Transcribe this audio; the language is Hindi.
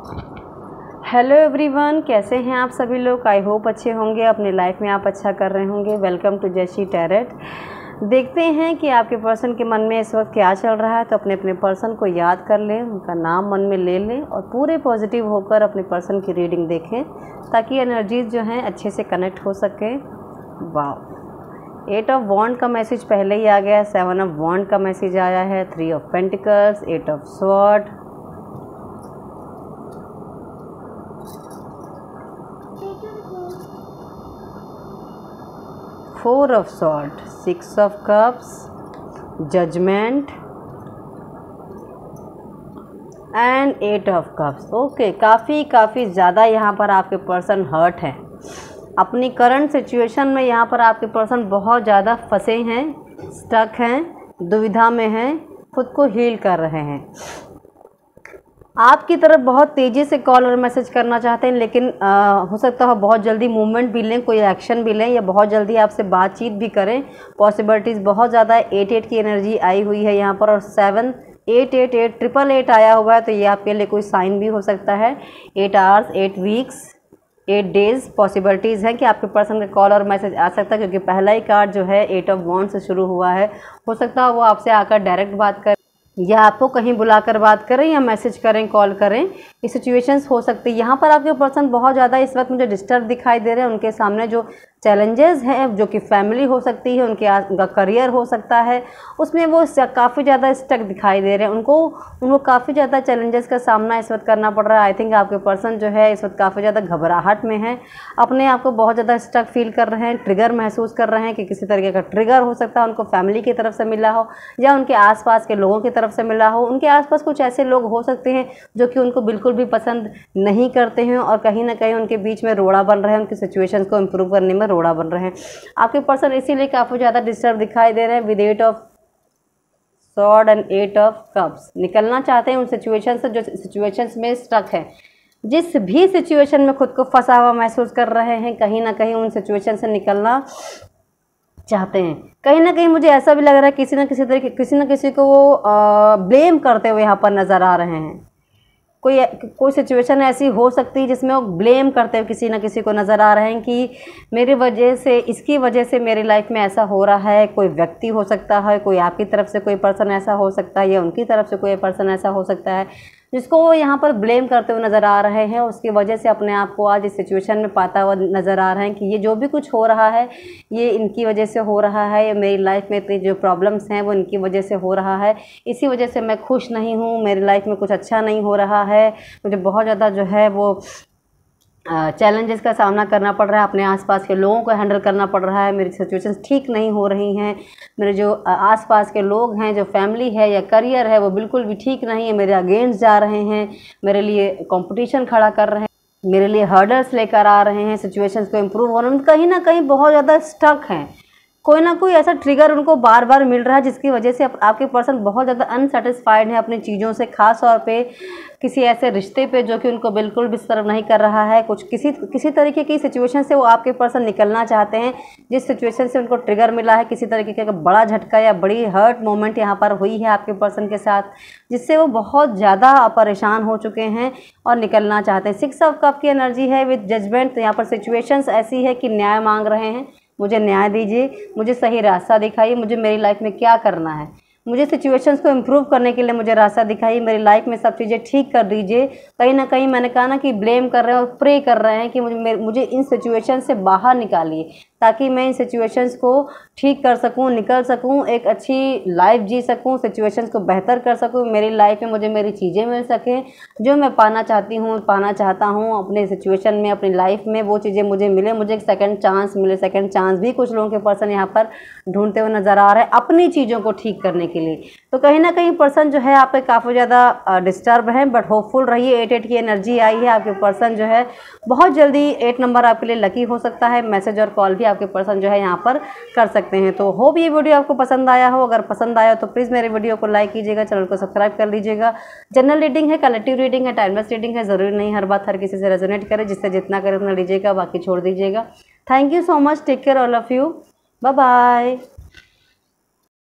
हेलो एवरीवन, कैसे हैं आप सभी लोग। आई होप अच्छे होंगे, अपनी लाइफ में आप अच्छा कर रहे होंगे। वेलकम टू जैसी टैरेट। देखते हैं कि आपके पर्सन के मन में इस वक्त क्या चल रहा है। तो अपने अपने पर्सन को याद कर लें, उनका नाम मन में ले लें और पूरे पॉजिटिव होकर अपने पर्सन की रीडिंग देखें ताकि एनर्जीज जो हैं अच्छे से कनेक्ट हो सके। वाह, 8 ऑफ वॉन्ड का मैसेज पहले ही आ गया है, 7 ऑफ वॉन्ड का मैसेज आया है, 3 of pentacles, 8 of sword, 4 of sword, 6 of cups, judgement and 8 of cups. Okay, काफ़ी ज़्यादा यहाँ पर आपके पर्सन हर्ट हैं। अपनी करंट सिचुएशन में यहाँ पर आपके पर्सन बहुत ज़्यादा फंसे हैं, स्टक हैं, दुविधा में हैं, खुद को हील कर रहे हैं। आपकी तरफ बहुत तेज़ी से कॉल और मैसेज करना चाहते हैं, लेकिन हो सकता है बहुत जल्दी मूवमेंट भी लें, कोई एक्शन भी लें या बहुत जल्दी आपसे बातचीत भी करें। पॉसिबिलिटीज़ बहुत ज़्यादा है। 8 की एनर्जी आई हुई है यहाँ पर और 7 8 8 8 8 आया हुआ है, तो ये आपके लिए कोई साइन भी हो सकता है। 8 आवर्स, 8 वीक्स, 8 डेज़ पॉसिबिलिटीज़ हैं कि आपके पर्सन का कॉल और मैसेज आ सकता है, क्योंकि पहला ही कार्ड जो है 8 ऑफ वॉन्ड से शुरू हुआ है। हो सकता है वो आपसे आकर डायरेक्ट बात करें या आपको कहीं बुलाकर बात करें या मैसेज करें, कॉल करें। ये सिचुएशंस हो सकती है। यहाँ पर आपके पर्सन बहुत ज़्यादा इस वक्त मुझे डिस्टर्ब दिखाई दे रहे हैं। उनके सामने जो चैलेंजेस हैं, जो कि फैमिली हो सकती है, उनका करियर हो सकता है, उसमें वो काफ़ी ज़्यादा स्टक दिखाई दे रहे हैं। उनको काफ़ी ज़्यादा चैलेंजेस का सामना इस वक्त करना पड़ रहा है। आई थिंक आपके पर्सन जो है इस वक्त काफ़ी ज़्यादा घबराहट में है, अपने आप को बहुत ज़्यादा स्टक फील कर रहे हैं, ट्रिगर महसूस कर रहे हैं कि किसी तरीके का ट्रिगर हो सकता है, उनको फैमिली की तरफ से मिला हो या उनके आसपास के लोगों की तरफ से मिला हो। उनके आसपास कुछ ऐसे लोग हो सकते हैं जो कि उनको बिल्कुल भी पसंद नहीं करते हैं और कहीं ना कहीं उनके बीच में रोड़ा बन रहे हैं, उनकी सिचुएशंस को इम्प्रूव करने में रोड़ा बन रहे हैं। आपके पर्सन इसीलिए काफ़ी ज़्यादा डिस्टर्ब दिखाई दे रहे हैं। With 8 of sword and 8 of cups निकलना चाहते हैं उन सिचुएशन से जो सिचुएशंस में स्टक है। जिस भी सिचुएशन में खुद को फंसा हुआ महसूस कर रहे हैं, कहीं ना कहीं उन सिचुएशन से निकलना चाहते हैं। कहीं ना कहीं मुझे ऐसा भी लग रहा है किसी न किसी तरीके किसी न किसी को वो ब्लेम करते हुए यहाँ पर नज़र आ रहे हैं। कोई सिचुएशन ऐसी हो सकती है जिसमें वो ब्लेम करते हुए किसी न किसी को नज़र आ रहे हैं कि मेरी वजह से, इसकी वजह से मेरी लाइफ में ऐसा हो रहा है। कोई व्यक्ति हो सकता है, कोई आपकी तरफ से कोई पर्सन ऐसा हो सकता है या उनकी तरफ से कोई पर्सन ऐसा हो सकता है जिसको वो यहाँ पर ब्लेम करते हुए नज़र आ रहे हैं। उसकी वजह से अपने आप को आज इस सिचुएशन में पाता हुआ नज़र आ रहे हैं कि ये जो भी कुछ हो रहा है ये इनकी वजह से हो रहा है, या मेरी लाइफ में इतनी जो प्रॉब्लम्स हैं वो इनकी वजह से हो रहा है। इसी वजह से मैं खुश नहीं हूँ, मेरी लाइफ में कुछ अच्छा नहीं हो रहा है, मुझे बहुत ज़्यादा जो है वो चैलेंजेस का सामना करना पड़ रहा है, अपने आसपास के लोगों को हैंडल करना पड़ रहा है, मेरी सिचुएशंस ठीक नहीं हो रही हैं, मेरे जो आसपास के लोग हैं, जो फैमिली है या करियर है वो बिल्कुल भी ठीक नहीं है, मेरे अगेंस्ट जा रहे हैं, मेरे लिए कंपटीशन खड़ा कर रहे हैं, मेरे लिए हर्डल्स लेकर आ रहे हैं, सिचुएशंस को इम्प्रूव होने में कहीं ना कहीं बहुत ज़्यादा स्टक हैं। कोई ना कोई ऐसा ट्रिगर उनको बार बार मिल रहा है जिसकी वजह से आपके पर्सन बहुत ज़्यादा अनसेटिस्फाइड है अपनी चीज़ों से, ख़ास तौर पे किसी ऐसे रिश्ते पे जो कि उनको बिल्कुल भी सर्व नहीं कर रहा है। कुछ किसी तरीके की सिचुएशन से वो आपके पर्सन निकलना चाहते हैं, जिस सिचुएशन से उनको ट्रिगर मिला है, किसी तरीके का बड़ा झटका या बड़ी हर्ट मोमेंट यहाँ पर हुई है आपके पर्सन के साथ, जिससे वो बहुत ज़्यादा परेशान हो चुके हैं और निकलना चाहते हैं। 6 ऑफ कप की एनर्जी है विद जजमेंट। तो यहाँ पर सिचुएशंस ऐसी है कि न्याय मांग रहे हैं, मुझे न्याय दीजिए, मुझे सही रास्ता दिखाइए, मुझे मेरी लाइफ में क्या करना है, मुझे सिचुएशंस को इम्प्रूव करने के लिए मुझे रास्ता दिखाइए, मेरी लाइफ में सब चीज़ें ठीक कर दीजिए। कहीं ना कहीं मैंने कहा ना कि ब्लेम कर रहे हैं और प्रे कर रहे हैं कि मुझे इन सिचुएशन से बाहर निकालिए ताकि मैं इन सिचुएशंस को ठीक कर सकूं, निकल सकूं, एक अच्छी लाइफ जी सकूं, सिचुएशंस को बेहतर कर सकूं, मेरी लाइफ में मुझे मेरी चीज़ें मिल सकें जो मैं पाना चाहता हूं अपने सिचुएशन में, अपनी लाइफ में वो चीज़ें मुझे मिले, मुझे एक सेकंड चांस मिले। सेकंड चांस भी कुछ लोगों के पर्सन यहाँ पर ढूंढते हुए नज़र आ रहे हैं अपनी चीज़ों को ठीक करने के लिए। तो कहीं ना कहीं पर्सन जो है आप पे काफ़ी ज़्यादा डिस्टर्ब है, बट होपफुल रहिए। 8 की एनर्जी आई है, आपके पर्सन जो है बहुत जल्दी 8 नंबर आपके लिए लकी हो सकता है। मैसेज और कॉल भी आपके पर्सन जो है यहाँ पर कर सकते हैं। तो होप ये वीडियो आपको पसंद आया हो। अगर पसंद आया तो प्लीज़ मेरे वीडियो को लाइक कीजिएगा, चैनल को सब्सक्राइब कर लीजिएगा। जनरल रीडिंग है, कलेक्टिव रीडिंग है, टाइमलेस रीडिंग है, ज़रूरी नहीं हर बात हर किसी से रेजोनेट करे, जिससे जितना करे उतना लीजिएगा, बाकी छोड़ दीजिएगा। Thank you so much, take care all of you, bye bye.